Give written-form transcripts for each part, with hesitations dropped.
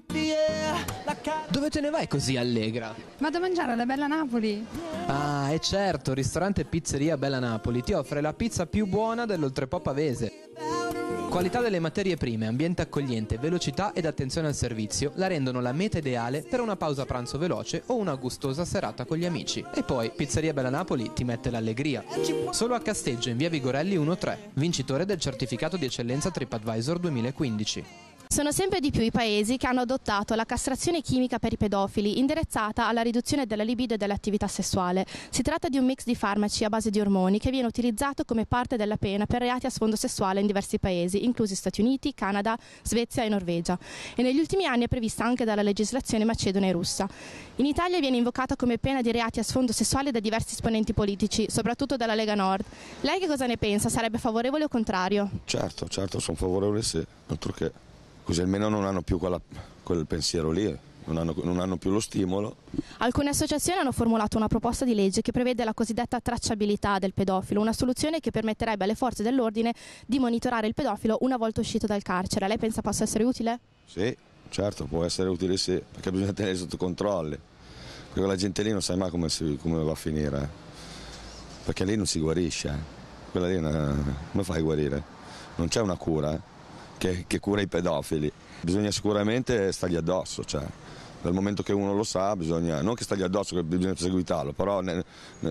Dove te ne vai così allegra? Vado a mangiare alla Bella Napoli. Ah, e certo, ristorante e pizzeria Bella Napoli ti offre la pizza più buona dell'Oltrepò Pavese. Qualità delle materie prime, ambiente accogliente, velocità ed attenzione al servizio la rendono la meta ideale per una pausa pranzo veloce o una gustosa serata con gli amici. E poi Pizzeria Bella Napoli ti mette l'allegria. Solo a Casteggio in via Vigorelli 1-3, vincitore del certificato di eccellenza TripAdvisor 2015. Sono sempre di più i paesi che hanno adottato la castrazione chimica per i pedofili, indirizzata alla riduzione della libido e dell'attività sessuale. Si tratta di un mix di farmaci a base di ormoni che viene utilizzato come parte della pena per reati a sfondo sessuale in diversi paesi, inclusi Stati Uniti, Canada, Svezia e Norvegia. E negli ultimi anni è prevista anche dalla legislazione macedone e russa. In Italia viene invocata come pena di reati a sfondo sessuale da diversi esponenti politici, soprattutto dalla Lega Nord. Lei che cosa ne pensa? Sarebbe favorevole o contrario? Certo, sono favorevole sì, altro che. Così almeno non hanno più quel pensiero lì, non hanno più lo stimolo. Alcune associazioni hanno formulato una proposta di legge che prevede la cosiddetta tracciabilità del pedofilo, una soluzione che permetterebbe alle forze dell'ordine di monitorare il pedofilo una volta uscito dal carcere. Lei pensa possa essere utile? Sì, certo, può essere utile sì, perché bisogna tenere sotto controllo. Perché la gente lì non sa mai come va a finire, perché lì non si guarisce. Quella lì come fai a guarire? Non c'è una cura. Che cura i pedofili. Bisogna sicuramente stargli addosso, cioè, dal momento che uno lo sa, bisogna, non che stargli addosso, che bisogna perseguitarlo, però nel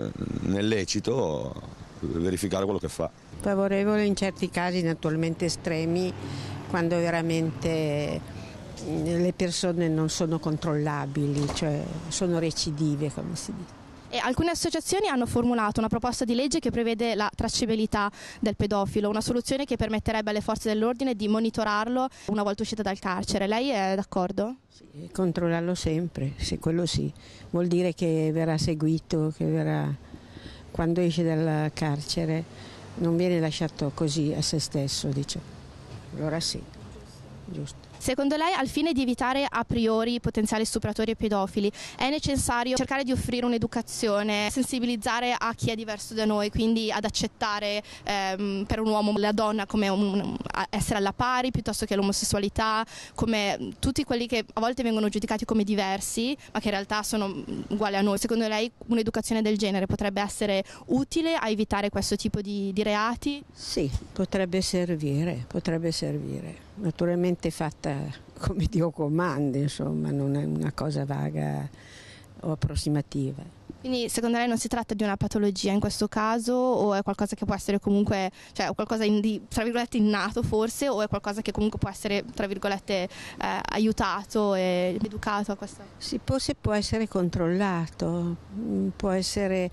lecito verificare quello che fa. Favorevole in certi casi naturalmente estremi, quando veramente le persone non sono controllabili, cioè sono recidive, come si dice. E alcune associazioni hanno formulato una proposta di legge che prevede la tracciabilità del pedofilo, una soluzione che permetterebbe alle forze dell'ordine di monitorarlo una volta uscita dal carcere. Lei è d'accordo? Sì, controllarlo sempre, se quello sì. Vuol dire che verrà seguito, che verrà, quando esce dal carcere non viene lasciato così a se stesso, diciamo. Allora sì, giusto. Secondo lei, al fine di evitare a priori potenziali stupratori e pedofili, è necessario cercare di offrire un'educazione, sensibilizzare a chi è diverso da noi, quindi ad accettare per un uomo la donna come essere alla pari piuttosto che l'omosessualità, come tutti quelli che a volte vengono giudicati come diversi, ma che in realtà sono uguali a noi. Secondo lei un'educazione del genere potrebbe essere utile a evitare questo tipo di reati? Sì, potrebbe servire, naturalmente fatta come Dio comanda, insomma, non è una cosa vaga o approssimativa. Quindi secondo lei non si tratta di una patologia in questo caso, o è qualcosa che può essere comunque, cioè qualcosa di, tra virgolette, innato forse, o è qualcosa che comunque può essere, tra virgolette, aiutato e educato a questo? Sì, forse può essere controllato, può essere,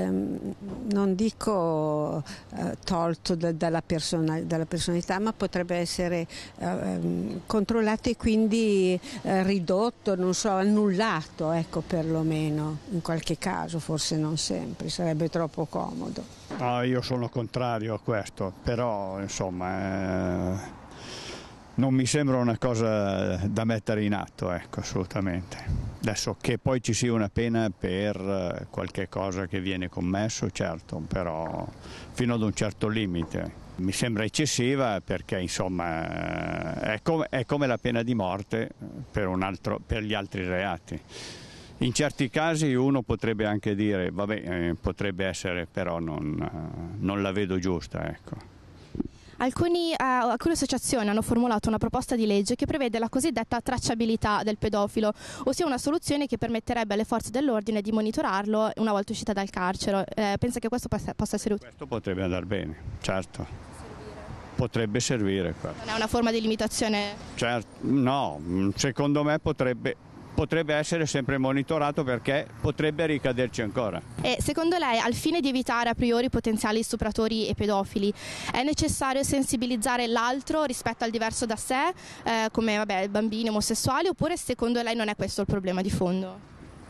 non dico tolto dalla personalità, ma potrebbe essere controllato e quindi ridotto, non so, annullato, ecco, perlomeno in qualche caso. Forse non sempre, sarebbe troppo comodo. Io sono contrario a questo, però insomma non mi sembra una cosa da mettere in atto, ecco, assolutamente. Adesso che poi ci sia una pena per qualche cosa che viene commesso, certo, però fino ad un certo limite. Mi sembra eccessiva perché insomma è come la pena di morte per gli altri reati. In certi casi uno potrebbe anche dire, vabbè, potrebbe essere, però non la vedo giusta, ecco. Alcune associazioni hanno formulato una proposta di legge che prevede la cosiddetta tracciabilità del pedofilo, ossia una soluzione che permetterebbe alle forze dell'ordine di monitorarlo una volta uscita dal carcere. Pensa che questo possa essere utile? Questo potrebbe andare bene, certo. Potrebbe servire. Non è una forma di limitazione? Certo, no, secondo me potrebbe essere sempre monitorato perché potrebbe ricaderci ancora. E secondo lei, al fine di evitare a priori potenziali stupratori e pedofili, è necessario sensibilizzare l'altro rispetto al diverso da sé, come bambini omosessuali, oppure secondo lei non è questo il problema di fondo?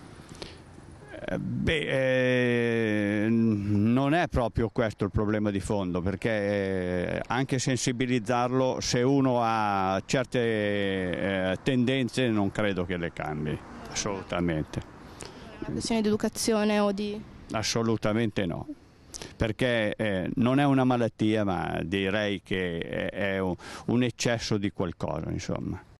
Non è proprio questo il problema di fondo, perché anche sensibilizzarlo, se uno ha certe tendenze, non credo che le cambi, assolutamente. È una questione di educazione o di... Assolutamente no, perché non è una malattia, ma direi che è un eccesso di qualcosa, insomma.